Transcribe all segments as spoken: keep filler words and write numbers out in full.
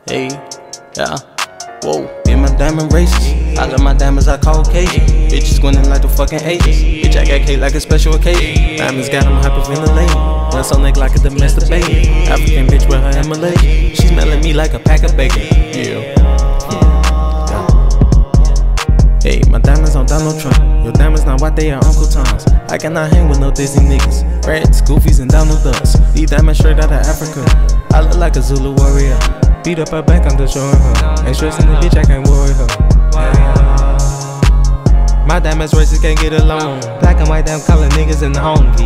Hey, yeah, whoa, in my diamond races. I love my diamonds, I Caucasian. Bitches squinting like the fucking Asians. Bitch, I got cake like a special occasion. Diamonds got them hyperventilating. Plus on neck like a domestic baby. African bitch with her Himalayan. She smelling me like a pack of bacon. Yeah. Hey, my diamonds on Donald Trump. Your diamonds not what they are Uncle Tom's. I cannot hang with no Disney niggas. Rats, Goofies, and Donald Ducks. These diamonds straight out of Africa. I look like a Zulu warrior. Beat up her back, I'm just showing her. Ain't stressing the bitch, I can't worry her. Yeah. My diamonds racers can't get along. Black and white, damn color niggas in the honkies.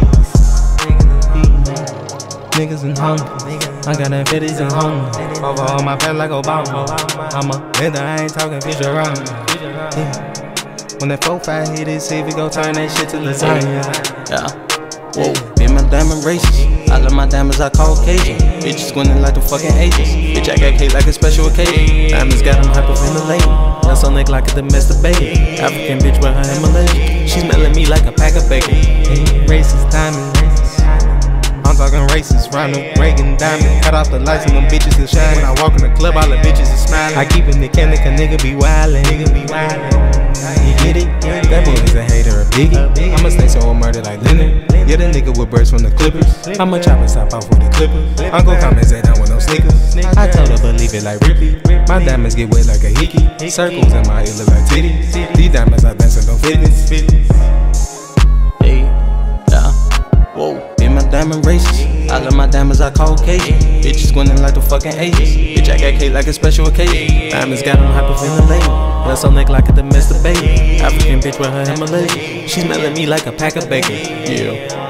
Niggas in honkies. I got them fifties and homies. Over on my pants like Obama. I'm a nigga, I ain't talking future around. Yeah. When that four five hit it, see if we gon' turn that shit to lasagna. Yeah. Whoa, in my diamond races. I love my diamonds, I Caucasian. Bitches squinting like the fucking Asians. Bitch, I got cake like a special occasion. Diamonds got them hyperventilating. Plus on neck like a domestic baby. African bitch with her Himalayan. She smelling me like a pack of bacon. Hey, racist, diamond racist. I'm talking racist, Ronald Reagan diamond. Cut off the lights and them bitches is shining. When I walk in the club, all the bitches is smiling. I keep it mechanic, a nigga be wildin'. Nigga be wildin'. You get it? That boy is a hater, a biggie. I'm a snake, so I'm murder like Leonard. Yeah, the nigga with birds from the Clippers. I'ma chop and stop off with the Clippers. Uncle comments that down with no sneakers. I told her believe it like Ripley. My diamonds get wet like a hickey. Circles in my ear look like titties. These diamonds I dancing don't fitness. Hey, yeah, whoa, in my diamond races. I love my diamonds, I Caucasian. Bitches squinting like the fucking Asians. Bitch, I got cake like a special occasion. Diamonds got them hyperventilating. Plus on neck like a domestic baby. African bitch with her Himalayan. She smelling me like a pack of bacon. Yeah.